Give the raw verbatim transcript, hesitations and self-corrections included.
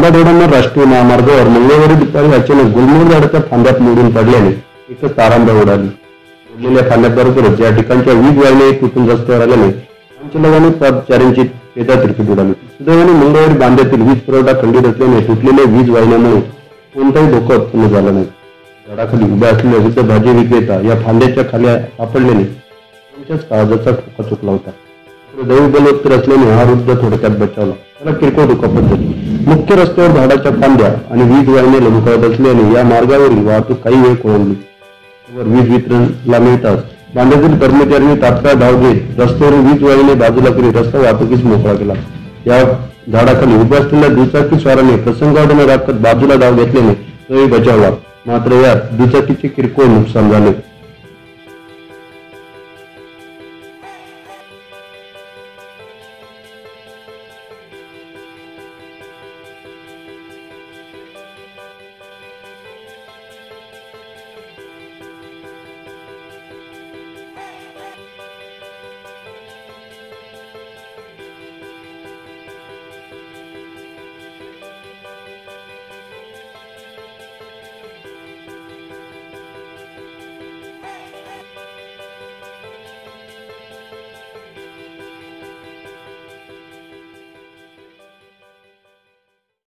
तांबाडोळा राष्ट्रीय महामार्गावर मंगळवारी दुपारी अचानक गुलमोहर झाडाच्या फांद्यात मोडून पडल्याने एकच तारांबळ उडाली. मोडलेल्या फांद्याबरोबरच या ठिकाणच्या वीज वाहिनी तुटून रस्त्यावर आल्याने आमच्यालगाने पदचाऱ्यांची पेटा तिरकी उडाली. सुदैवाने मंगळवारी बांद्यातील वीज पुरवठा खंडित असल्याने तुटलेल्या वीज वाहिन्यामुळे कोणताही धोका उत्पन्न झाला नाही. झाडाखाली उभ्या असलेल्या वृद्ध भाजी विक्रेता या फांद्याच्या खाली सापडल्याने त्यांच्याच काळजाचा ठोका चुकला होता. दैवी बलवत्तर असल्याने हा वृद्ध थोडक्यात बचावला. त्याला किरकोळ दुखापत झाली. मुख्य रस्त्यावर झाडाच्या फांद्या आणि वीज वाहिन्या लमकळत असल्याने या मार्गावरील वाहतूक काही वेळ कोळंबली. वीज वितरणला मिळताच बांद्यातील कर्मचाऱ्यांनी तात्काळ धाव घेत रस्त्यावरील वीज वाहिनी बाजूला करीत रस्ता वाहतुकीस मोकळा केला. या झाडाखाली उभ्या असलेल्या दुचाकी स्वाराने प्रसंगावधान राखत बाजूला धाव घेतल्याने तोही बचावला. मात्र यात दुचाकीचे किरकोळ नुकसान झाले.